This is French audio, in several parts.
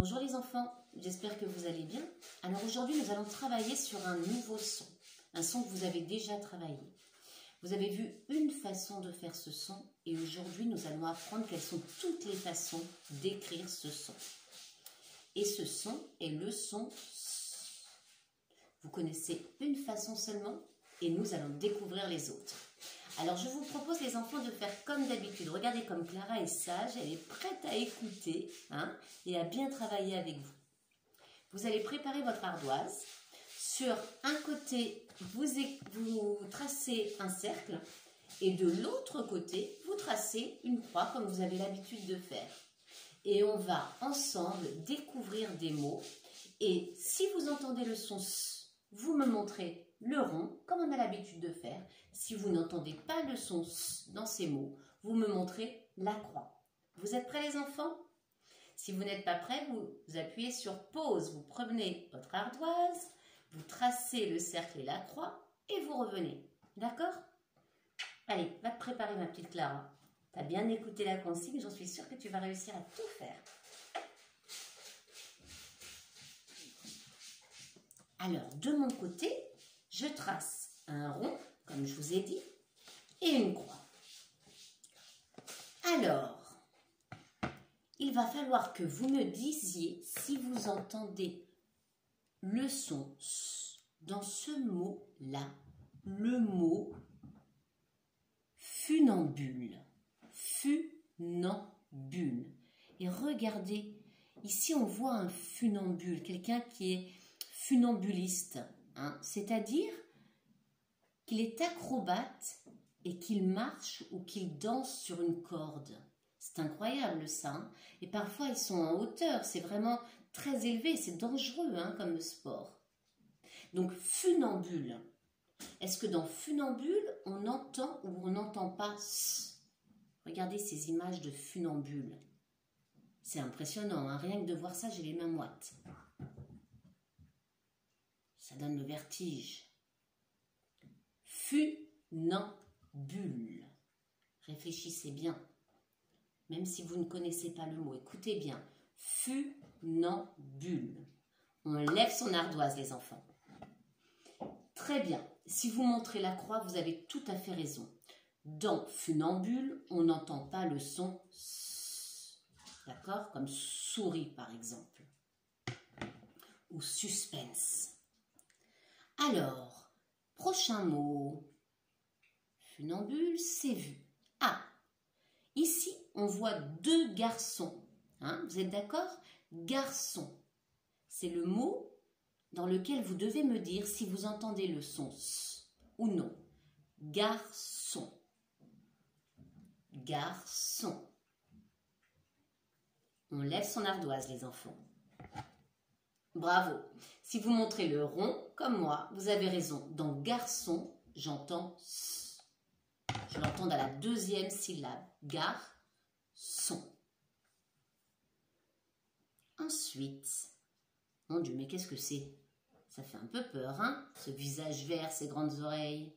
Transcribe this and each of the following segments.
Bonjour les enfants, j'espère que vous allez bien. Alors aujourd'hui nous allons travailler sur un nouveau son, un son que vous avez déjà travaillé. Vous avez vu une façon de faire ce son et aujourd'hui nous allons apprendre quelles sont toutes les façons d'écrire ce son. Et ce son est le son S. Vous connaissez une façon seulement et nous allons découvrir les autres. Alors je vous propose les enfants de faire comme d'habitude. Regardez comme Clara est sage, elle est prête à écouter et à bien travailler avec vous. Vous allez préparer votre ardoise. Sur un côté, vous tracez un cercle et de l'autre côté, vous tracez une croix comme vous avez l'habitude de faire. Et on va ensemble découvrir des mots. Et si vous entendez le son S, vous me montrez le rond, comme on a l'habitude de faire. Si vous n'entendez pas le son S dans ces mots, vous me montrez la croix. Vous êtes prêts les enfants? Si vous n'êtes pas prêts, vous appuyez sur pause. Vous prenez votre ardoise, vous tracez le cercle et la croix et vous revenez. D'accord? Allez, va te préparer ma petite Clara. Tu as bien écouté la consigne, j'en suis sûre que tu vas réussir à tout faire. Alors, de mon côté, je trace un rond, comme je vous ai dit, et une croix. Alors, il va falloir que vous me disiez si vous entendez le son S dans ce mot-là, le mot funambule. Funambule. Et regardez, ici on voit un funambule, quelqu'un qui est funambuliste, c'est-à-dire qu'il est acrobate et qu'il marche ou qu'il danse sur une corde. C'est incroyable ça. Et parfois ils sont en hauteur, c'est vraiment très élevé, c'est dangereux comme sport. Donc funambule. Est-ce que dans funambule on entend ou on n'entend pas S? Regardez ces images de funambule. C'est impressionnant, rien que de voir ça, j'ai les mains moites. Ça donne le vertige. Funambule. Réfléchissez bien. Même si vous ne connaissez pas le mot, écoutez bien. Funambule. On lève son ardoise, les enfants. Très bien. Si vous montrez la croix, vous avez tout à fait raison. Dans funambule, on n'entend pas le son S. D'accord? Comme souris, par exemple. Ou suspense. Alors, prochain mot. Funambule, c'est vu. Ah, ici, on voit deux garçons. Vous êtes d'accord? Garçon. C'est le mot dans lequel vous devez me dire si vous entendez le son S ou non. Garçon. Garçon. On lève son ardoise, les enfants. Bravo. Si vous montrez le rond, comme moi, vous avez raison. Dans garçon, j'entends S. Je l'entends dans la deuxième syllabe. Garçon. Ensuite, mon Dieu, mais qu'est-ce que c'est? Ça fait un peu peur, ce visage vert, ces grandes oreilles.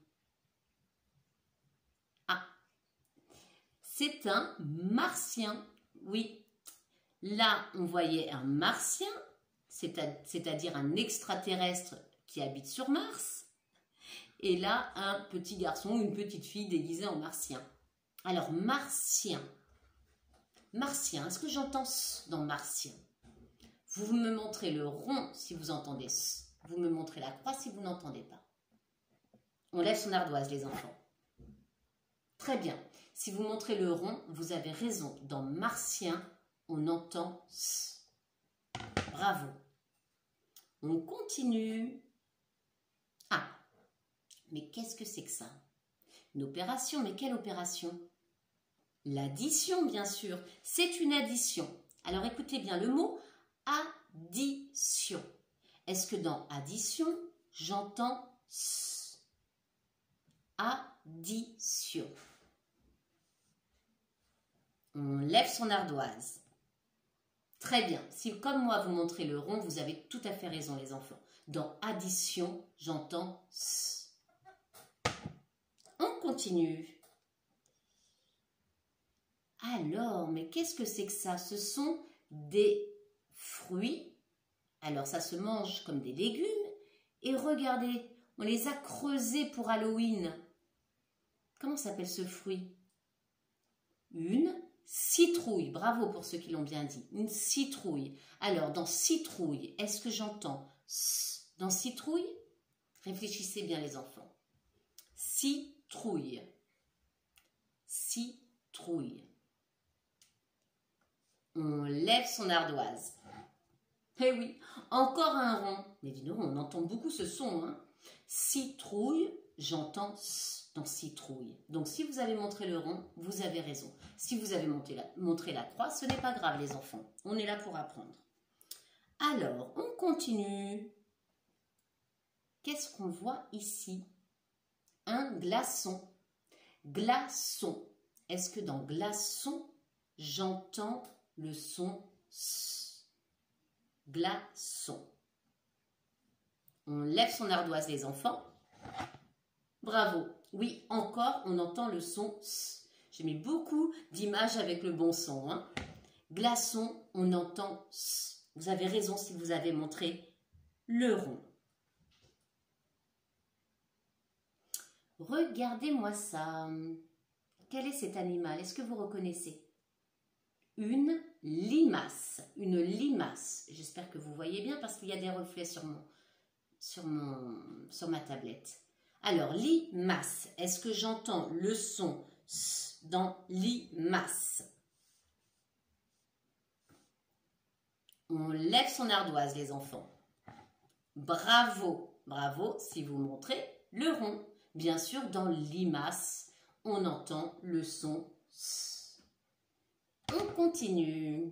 Ah, c'est un martien, oui. Là, on voyait un martien, c'est-à-dire un extraterrestre qui habite sur Mars. Et là, un petit garçon ou une petite fille déguisée en martien. Alors, martien. Martien, est-ce que j'entends S dans martien? Vous me montrez le rond si vous entendez S. Vous me montrez la croix si vous n'entendez pas. On lève son ardoise, les enfants. Très bien. Si vous montrez le rond, vous avez raison. Dans martien, on entend S. Bravo. On continue. Ah, mais qu'est-ce que c'est que ça? Une opération, mais quelle opération? L'addition, bien sûr. C'est une addition. Alors écoutez bien le mot addition. Est-ce que dans addition, j'entends S? Addition. On lève son ardoise. Très bien. Si comme moi vous montrez le rond, vous avez tout à fait raison les enfants. Dans addition, j'entends S. On continue. Alors, mais qu'est-ce que c'est que ça? Ce sont des fruits. Alors ça se mange comme des légumes. Et regardez, on les a creusés pour Halloween. Comment s'appelle ce fruit? Une citrouille. Bravo pour ceux qui l'ont bien dit. Une citrouille. Alors, dans citrouille, est-ce que j'entends S dans citrouille? Réfléchissez bien les enfants. Citrouille. Citrouille. On lève son ardoise. Eh oui, encore un rond. Mais dis donc, on entend beaucoup ce son. Hein. Citrouille, j'entends S dans citrouille. Donc, si vous avez montré le rond, vous avez raison. Si vous avez montré la croix, ce n'est pas grave, les enfants. On est là pour apprendre. Alors, on continue. Qu'est-ce qu'on voit ici? Un glaçon. Glaçon. Est-ce que dans glaçon, j'entends le son S? Glaçon. On lève son ardoise, les enfants. Bravo. Oui, encore, on entend le son S. J'ai mis beaucoup d'images avec le bon son. Hein. Glaçon, on entend S. Vous avez raison si vous avez montré le rond. Regardez-moi ça. Quel est cet animal? Est-ce que vous reconnaissez? Une limace. Une limace. J'espère que vous voyez bien parce qu'il y a des reflets sur ma tablette. Alors, limace. Est-ce que j'entends le son S dans limace? On lève son ardoise, les enfants. Bravo. Bravo si vous montrez le rond. Bien sûr, dans limace, on entend le son S. On continue.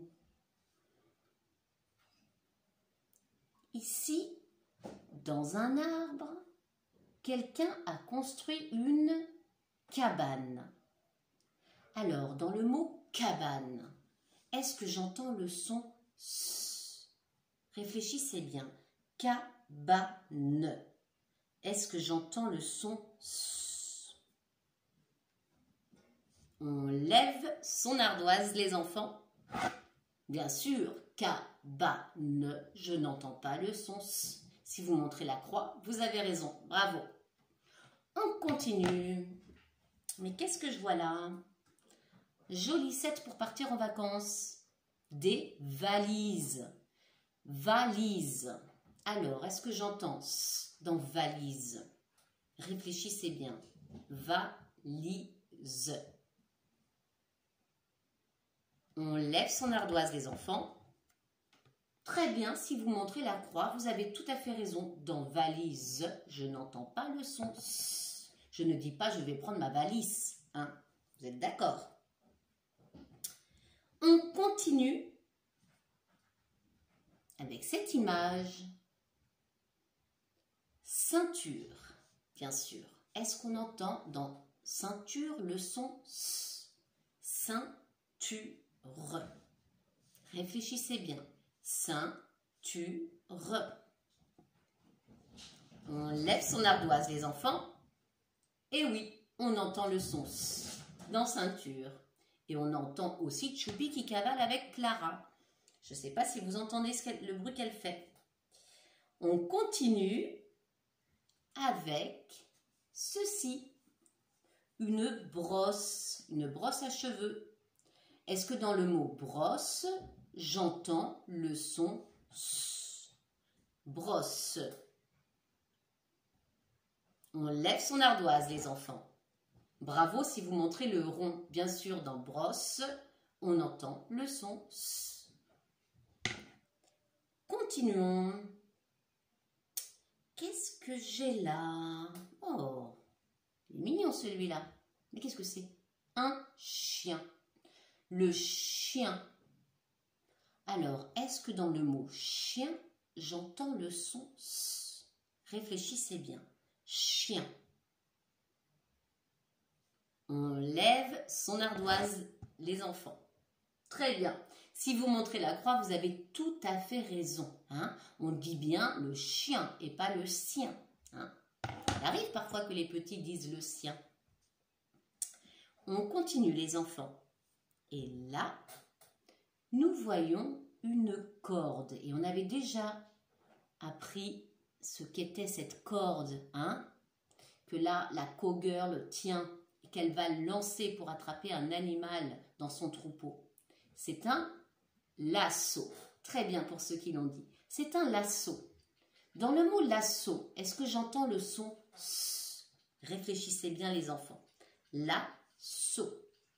Ici, dans un arbre, quelqu'un a construit une cabane. Alors, dans le mot cabane, est-ce que j'entends le son S? Réfléchissez bien. Cabane. Est-ce que j'entends le son S? On lève son ardoise, les enfants. Bien sûr, cabane, je n'entends pas le son S. Si vous montrez la croix, vous avez raison. Bravo. On continue. Mais qu'est-ce que je vois là? Joli set pour partir en vacances. Des valises. Valise. Alors, est-ce que j'entends S dans valise? Réfléchissez bien. Valise. On lève son ardoise, les enfants. Très bien, si vous montrez la croix, vous avez tout à fait raison. Dans valise, je n'entends pas le son S. Je ne dis pas je vais prendre ma valise. Hein? Vous êtes d'accord? On continue avec cette image. Ceinture, bien sûr. Est-ce qu'on entend dans ceinture le son S? Ceinture. Réfléchissez bien. Ceinture. On lève son ardoise, les enfants. Et oui, on entend le son S dans ceinture. Et on entend aussi Choupi qui cavale avec Clara. Je ne sais pas si vous entendez le bruit qu'elle fait. On continue avec ceci. Une brosse à cheveux. Est-ce que dans le mot brosse, j'entends le son S? Brosse. On lève son ardoise, les enfants. Bravo si vous montrez le rond. Bien sûr, dans brosse, on entend le son S. Continuons. Qu'est-ce que j'ai là? Oh, il est mignon celui-là. Mais qu'est-ce que c'est? Un chien. Le chien. Alors, est-ce que dans le mot chien, j'entends le son S? Réfléchissez bien. Chien. On lève son ardoise, les enfants. Très bien. Si vous montrez la croix, vous avez tout à fait raison. Hein? On dit bien le chien et pas le sien. Hein? Il arrive parfois que les petits disent le sien. On continue, les enfants. Et là, nous voyons une corde. Et on avait déjà appris ce qu'était cette corde, hein? Que là, la cowgirl tient et qu'elle va lancer pour attraper un animal dans son troupeau. C'est un lasso. Très bien pour ceux qui l'ont dit. C'est un lasso. Dans le mot lasso, est-ce que j'entends le son S? Réfléchissez bien les enfants. Lasso.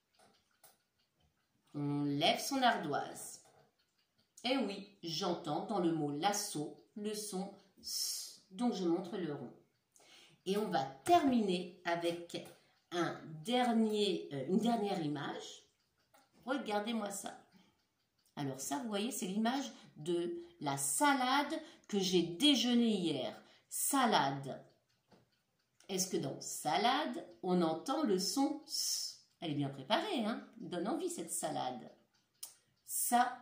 On lève son ardoise. Eh oui, j'entends dans le mot lasso le son S. Donc je montre le rond. Et on va terminer avec une dernière image. Regardez-moi ça. Alors ça, vous voyez, c'est l'image de la salade que j'ai déjeuné hier. Salade. Est-ce que dans salade, on entend le son S? Elle est bien préparée, hein? Elle donne envie cette salade. Salade.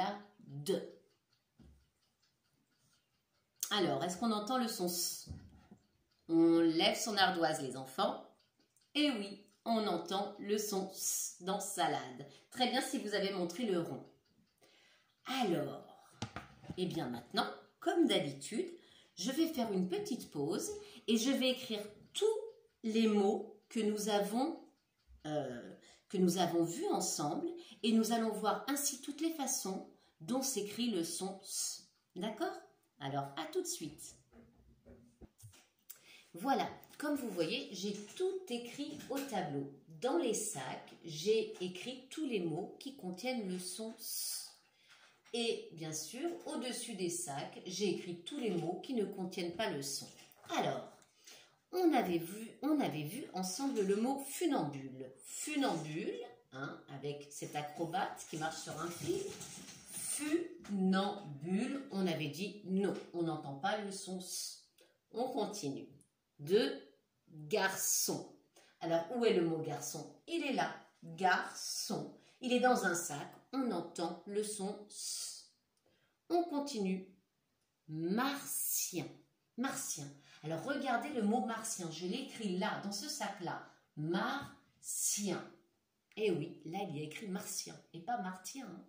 Alors, est-ce qu'on entend le son S? On lève son ardoise, les enfants. Et oui, on entend le son S dans salade. Très bien si vous avez montré le rond. Alors, et bien maintenant, comme d'habitude, je vais faire une petite pause et je vais écrire tous les mots que nous avons vus ensemble et nous allons voir ainsi toutes les façons dont s'écrit le son S. D'accord? Alors, à tout de suite. Voilà, comme vous voyez, j'ai tout écrit au tableau. Dans les sacs, j'ai écrit tous les mots qui contiennent le son S. Et bien sûr, au-dessus des sacs, j'ai écrit tous les mots qui ne contiennent pas le son. Alors, on avait vu ensemble le mot funambule. Funambule, hein, avec cet acrobate qui marche sur un fil. Funambule, on avait dit non, on n'entend pas le son S. On continue. De garçon. Alors, où est le mot garçon? Il est là, garçon. Il est dans un sac, on entend le son S. On continue. Martien. Martien. Alors, regardez le mot martien. Je l'ai écrit là, dans ce sac-là. Martien. Eh oui, là, il y a écrit martien et pas martien. Hein.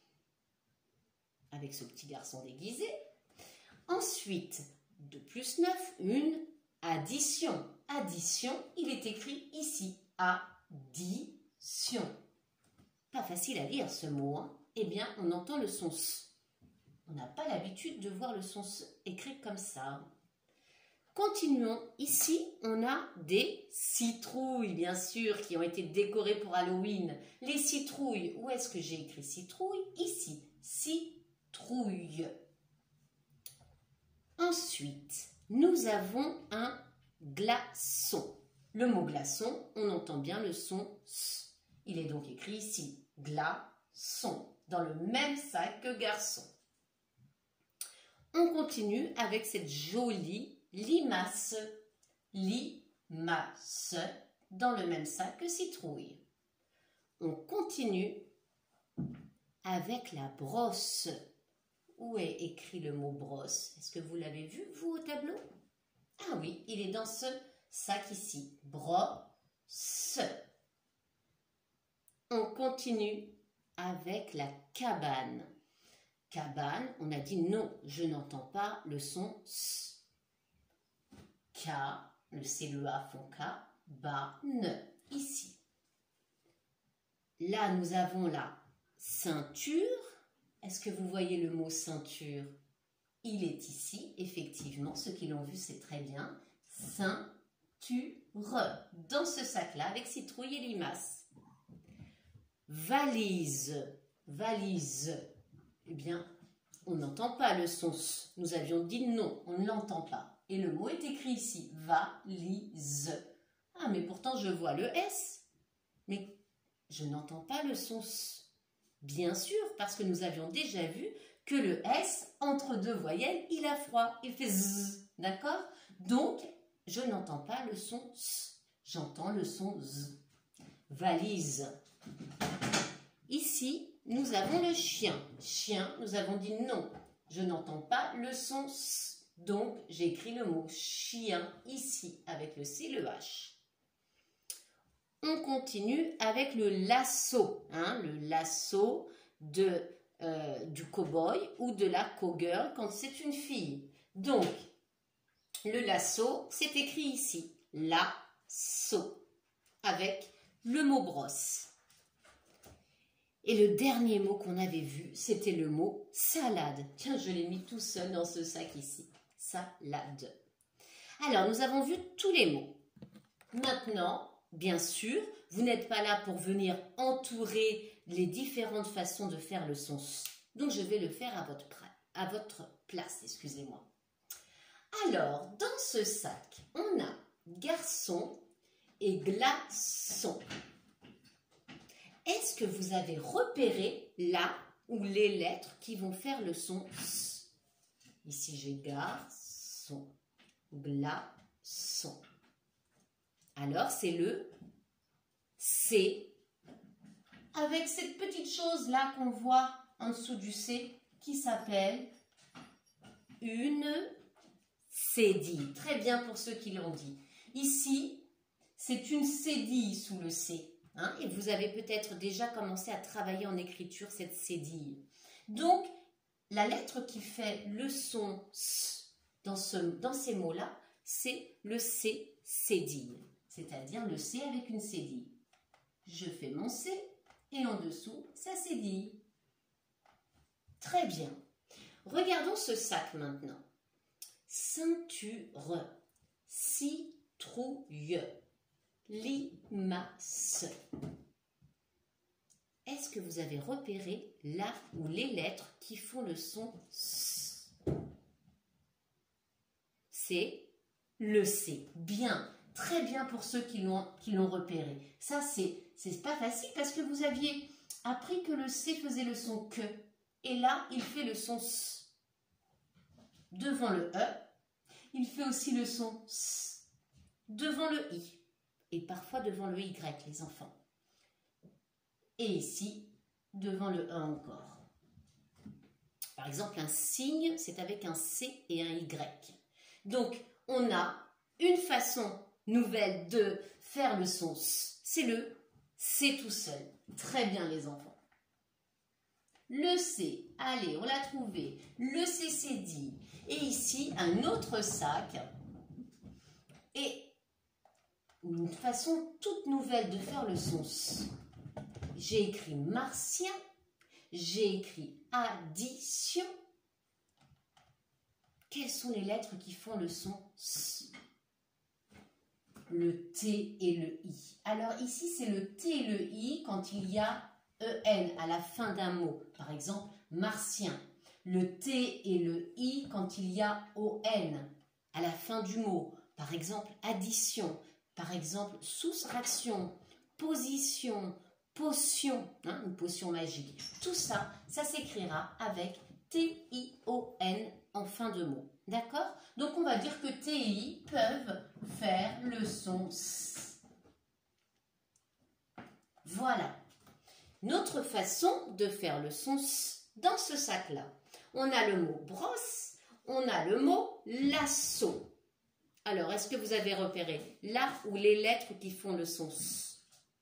Avec ce petit garçon déguisé. Ensuite, de plus 9, une addition. Addition, il est écrit ici. Addition. Pas facile à lire ce mot. Hein. Eh bien, on entend le son S. On n'a pas l'habitude de voir le son S écrit comme ça. Continuons. Ici, on a des citrouilles, bien sûr, qui ont été décorées pour Halloween. Les citrouilles, où est-ce que j'ai écrit citrouille? Ici, citrouille. Ensuite, nous avons un glaçon. Le mot glaçon, on entend bien le son S. Il est donc écrit ici, glaçon, dans le même sac que garçon. On continue avec cette jolie limace. Limace, dans le même sac que citrouille. On continue avec la brosse. Où est écrit le mot brosse? Est-ce que vous l'avez vu, vous, au tableau? Ah oui, il est dans ce sac ici. Brosse. On continue avec la cabane. Cabane, on a dit non, je n'entends pas le son S. K, le C, le A font K, banne, ici. Là, nous avons la ceinture. Est-ce que vous voyez le mot ceinture? Il est ici, effectivement. Ceux qui l'ont vu, c'est très bien. Ceinture. Dans ce sac-là, avec citrouille et limace. Valise. Valise. Eh bien, on n'entend pas le son S. Nous avions dit non, on ne l'entend pas. Et le mot est écrit ici. Valise. Ah, mais pourtant, je vois le S. Mais je n'entends pas le son S. Bien sûr, parce que nous avions déjà vu que le S, entre deux voyelles, il a froid. Il fait Z. D'accord? Donc, je n'entends pas le son S. J'entends le son Z. Valise. Ici, nous avons le chien. Chien, nous avons dit non. Je n'entends pas le son S. Donc, j'ai écrit le mot chien ici, avec le C, le H. On continue avec le lasso. Hein, le lasso de du cow-boy ou de la cow-girl quand c'est une fille. Donc, le lasso, c'est écrit ici, lasso, avec le mot brosse. Et le dernier mot qu'on avait vu, c'était le mot salade. Tiens, je l'ai mis tout seul dans ce sac ici, salade. Alors, nous avons vu tous les mots. Maintenant, bien sûr, vous n'êtes pas là pour venir entourer les différentes façons de faire le son S. Donc, je vais le faire à votre place, excusez-moi. Alors, dans ce sac, on a garçon et glaçon. Est-ce que vous avez repéré là ou les lettres qui vont faire le son S? Ici, j'ai garçon, glaçon. Alors, c'est le C avec cette petite chose là qu'on voit en dessous du C qui s'appelle une cédille. Très bien pour ceux qui l'ont dit. Ici, c'est une cédille sous le C. Hein, et vous avez peut-être déjà commencé à travailler en écriture cette cédille. Donc, la lettre qui fait le son S dans ces mots-là, c'est le C cédille, c'est-à-dire le C avec une cédille. Je fais mon C et en dessous, ça cédille. Très bien. Regardons ce sac maintenant. Ceinture, citrouille, limace. Est-ce que vous avez repéré là ou les lettres qui font le son S? C'est le C. Bien, très bien pour ceux qui l'ont repéré. Ça, c'est pas facile parce que vous aviez appris que le C faisait le son que. Et là, il fait le son S. Devant le E, il fait aussi le son S. Devant le I. Et parfois devant le Y, les enfants. Et ici, devant le 1 encore. Par exemple, un signe, c'est avec un C et un Y. Donc, on a une façon nouvelle de faire le son S. C'est le C tout seul. Très bien, les enfants. Le C, allez, on l'a trouvé. Le C, c'est dit. Et ici, un autre sac. Et une façon toute nouvelle de faire le son S. J'ai écrit martien, j'ai écrit addition. Quelles sont les lettres qui font le son S? Le T et le I. Alors ici, c'est le T et le I quand il y a EN à la fin d'un mot. Par exemple, martien. Le T et le I quand il y a ON à la fin du mot. Par exemple, addition. Par exemple, soustraction, position, potion, hein, une potion magique. Tout ça, ça s'écrira avec T-I-O-N en fin de mot. D'accord? Donc, on va dire que T et I peuvent faire le son S. Voilà. Notre façon de faire le son S dans ce sac-là. On a le mot brosse, on a le mot lasso. Alors, est-ce que vous avez repéré là où les lettres qui font le son S?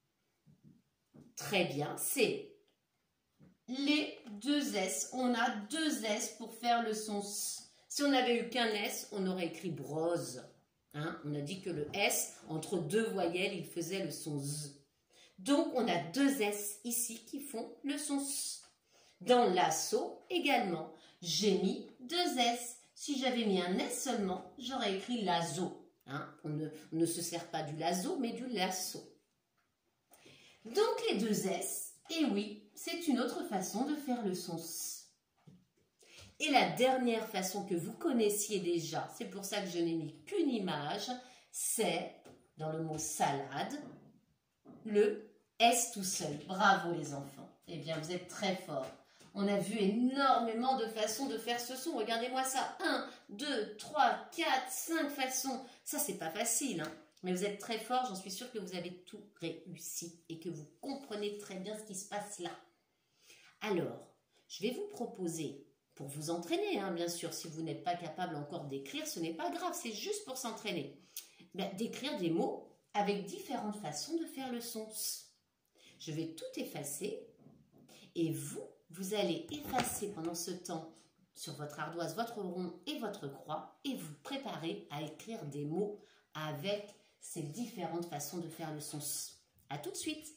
Très bien, c'est les deux S. On a deux S pour faire le son S. Si on n'avait eu qu'un S, on aurait écrit brose. Hein? On a dit que le S, entre deux voyelles, il faisait le son Z. Donc, on a deux S ici qui font le son S. Dans lasso également, j'ai mis deux S. Si j'avais mis un S seulement, j'aurais écrit lasso. Hein? On ne se sert pas du lasso, mais du lasso. Donc les deux S, et oui, c'est une autre façon de faire le son S. Et la dernière façon que vous connaissiez déjà, c'est pour ça que je n'ai mis qu'une image, c'est, dans le mot salade, le S tout seul. Bravo les enfants. Eh bien, vous êtes très forts. On a vu énormément de façons de faire ce son. Regardez-moi ça. 1, 2, 3, 4, 5 façons. Ça, c'est pas facile. Hein. Mais vous êtes très forts. J'en suis sûre que vous avez tout réussi et que vous comprenez très bien ce qui se passe là. Alors, je vais vous proposer, pour vous entraîner, hein, bien sûr, si vous n'êtes pas capable encore d'écrire, ce n'est pas grave, c'est juste pour s'entraîner. D'écrire des mots avec différentes façons de faire le son S. Je vais tout effacer et vous, vous allez effacer pendant ce temps sur votre ardoise, votre rond et votre croix et vous préparer à écrire des mots avec ces différentes façons de faire le son S. À tout de suite.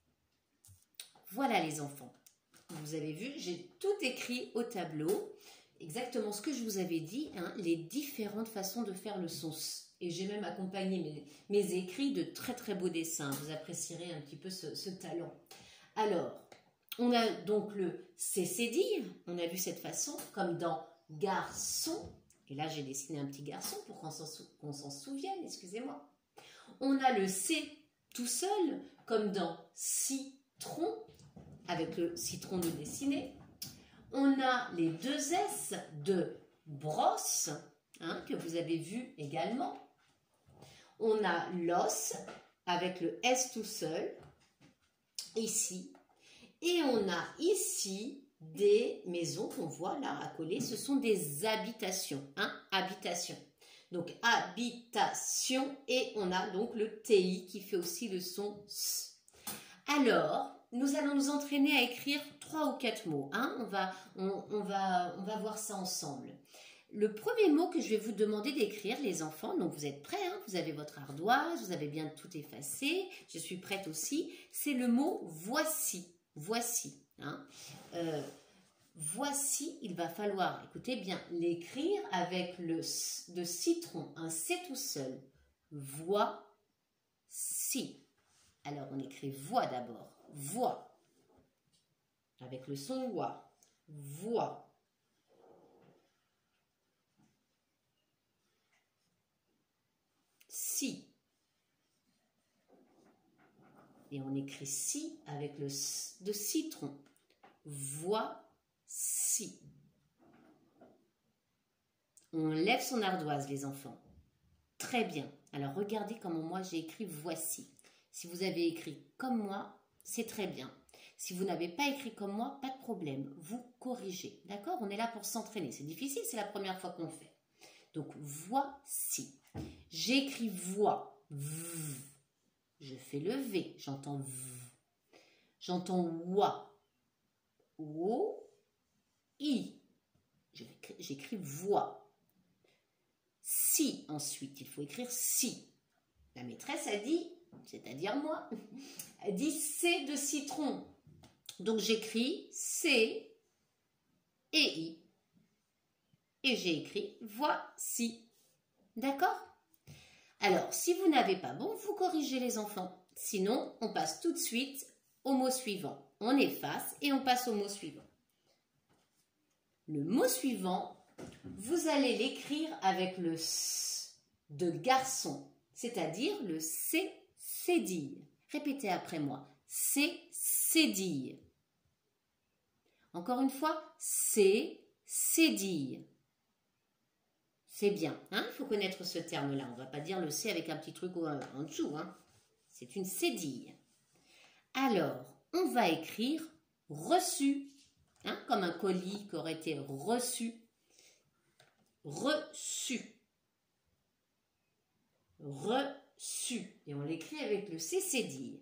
Voilà les enfants. Vous avez vu, j'ai tout écrit au tableau. Exactement ce que je vous avais dit, hein, les différentes façons de faire le son S. Et j'ai même accompagné mes écrits de très très beaux dessins. Vous apprécierez un petit peu ce talent. Alors, on a donc le cécédille, on a vu cette façon, comme dans garçon. Et là, j'ai dessiné un petit garçon pour qu'on s'en souvienne, excusez-moi. On a le C tout seul, comme dans citron, avec le citron de dessiné. On a les deux S de brosse, hein, que vous avez vu également. On a l'os, avec le S tout seul, ici. Et on a ici des maisons qu'on voit là à coller. Ce sont des habitations, hein, habitations. Donc, habitation, et on a donc le TI qui fait aussi le son S. Alors, nous allons nous entraîner à écrire 3 ou 4 mots. Hein. On va voir ça ensemble. Le premier mot que je vais vous demander d'écrire, les enfants, donc vous êtes prêts, hein, vous avez votre ardoise, vous avez bien tout effacé, je suis prête aussi, c'est le mot voici. Voici. Hein. Voici, il va falloir, écoutez bien, l'écrire avec le S de citron, un C tout seul. Voici. Alors, on écrit voix d'abord. Voix. Avec le son voix. Voix. Si. Et on écrit si avec le S de citron. Voici. On lève son ardoise, les enfants. Très bien. Alors, regardez comment moi j'ai écrit voici. Si vous avez écrit comme moi, c'est très bien. Si vous n'avez pas écrit comme moi, pas de problème. Vous corrigez. D'accord? On est là pour s'entraîner. C'est difficile, c'est la première fois qu'on le fait. Donc, voici. J'ai écrit voix. V. Je fais le V. J'entends V. J'entends wa. O. I. J'écris voix. Si, ensuite, il faut écrire si. La maîtresse a dit, c'est-à-dire moi, a dit C de citron. Donc j'écris C et I. Et j'ai écrit voici. D'accord? Alors, si vous n'avez pas bon, vous corrigez les enfants. Sinon, on passe tout de suite au mot suivant. On efface et on passe au mot suivant. Le mot suivant, vous allez l'écrire avec le S de garçon, c'est-à-dire le C cédille. Répétez après moi. C cédille. Encore une fois, C cédille. C'est bien, hein? Il faut connaître ce terme-là. On ne va pas dire le C avec un petit truc en dessous. Hein? C'est une cédille. Alors, on va écrire reçu, hein? Comme un colis qui aurait été reçu. Reçu. Reçu. Et on l'écrit avec le C cédille.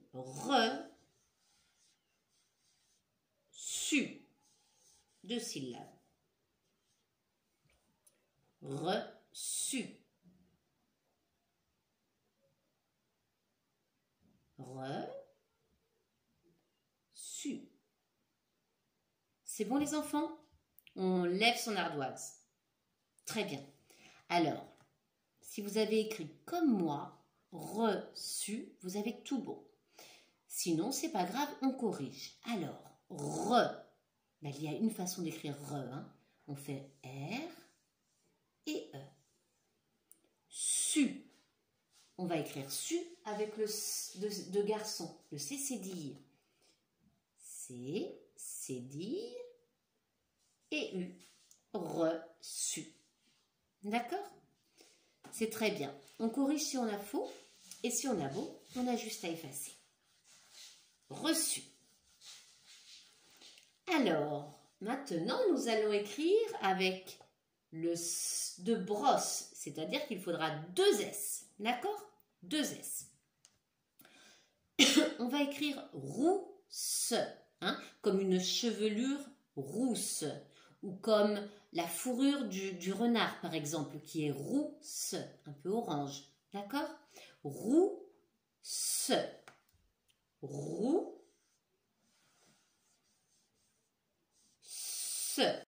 Reçu. 2 syllabes. Reçu. Reçu. C'est bon les enfants? On lève son ardoise. Très bien. Alors, si vous avez écrit comme moi, reçu, vous avez tout bon. Sinon, c'est pas grave, on corrige. Alors, ben, il y a une façon d'écrire hein. On fait R et E. Su. On va écrire su avec le S de garçon, le C cédille. C cédille et U. Reçu. D'accord? C'est très bien. On corrige si on a faux et si on a beau, on a juste à effacer. Reçu. Alors, maintenant, nous allons écrire avec le S de brosse, c'est-à-dire qu'il faudra 2 S. D'accord? 2 S. On va écrire rousse, hein, comme une chevelure rousse. Ou comme la fourrure du renard, par exemple, qui est rousse, un peu orange. D'accord? Rousse. Rousse.